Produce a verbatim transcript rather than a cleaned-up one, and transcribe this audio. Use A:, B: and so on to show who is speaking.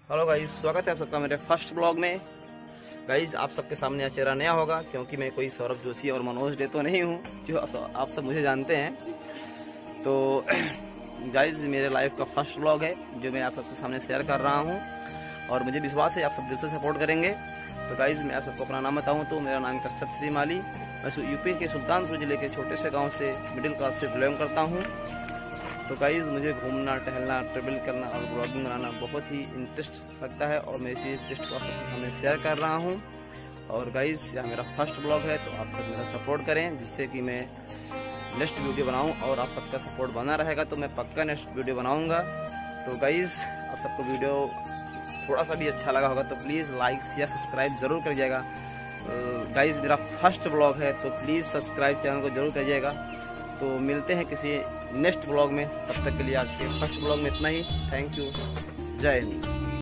A: Hello guys, स्वागत है आप सबका मेरे फर्स्ट ब्लॉग में। गाइस, आप सबके सामने यह चेहरा नया होगा क्योंकि मैं कोई सौरभ जोशी और मनोज डे तो नहीं हूँ जो आप सब मुझे जानते हैं। तो गाइस, मेरे लाइफ का फर्स्ट ब्लॉग है जो मैं आप सबके सामने शेयर कर रहा हूँ और मुझे विश्वास है आप सब दिल से सपोर्ट करेंगे। तो गाइस, मैं आप सबको अपना नाम बताऊँ तो मेरा नाम कसरत श्री माली। मैं यूपी के सुल्तानपुर जिले के छोटे से गाँव से मिडिल क्लास से बिलोंग करता हूँ। तो गाइज़, मुझे घूमना, टहलना, ट्रेवल करना और ब्लॉगिंग बनाना बहुत ही इंटरेस्ट लगता है और मैं इसी इंटरेस्ट को आप सबके सामने शेयर कर रहा हूं। और गाइज़, यह मेरा फर्स्ट ब्लॉग है तो आप सब मेरा सपोर्ट करें जिससे कि मैं नेक्स्ट वीडियो बनाऊं और आप सबका सपोर्ट बना रहेगा तो मैं पक्का नेक्स्ट वीडियो बनाऊंगा। तो गाइज़, आप सबको वीडियो थोड़ा सा भी अच्छा लगा होगा तो प्लीज़ लाइक शेयर सब्सक्राइब ज़रूर करिएगा। गाइज़, मेरा फर्स्ट ब्लॉग है तो प्लीज़ सब्सक्राइब चैनल को ज़रूर करिएगा। तो मिलते हैं किसी नेक्स्ट ब्लॉग में, तब तक के लिए आज के फर्स्ट ब्लॉग में इतना ही। थैंक यू, जय हिंद।